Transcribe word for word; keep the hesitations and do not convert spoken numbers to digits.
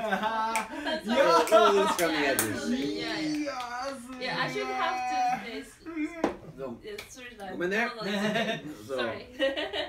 That's Yo! alright. Go loose from the Yeah, edges. absolutely. Yeah, yeah. Yes. Yeah, I should have to this. So, It's three times. come in there. No, no, it's okay. So, Sorry.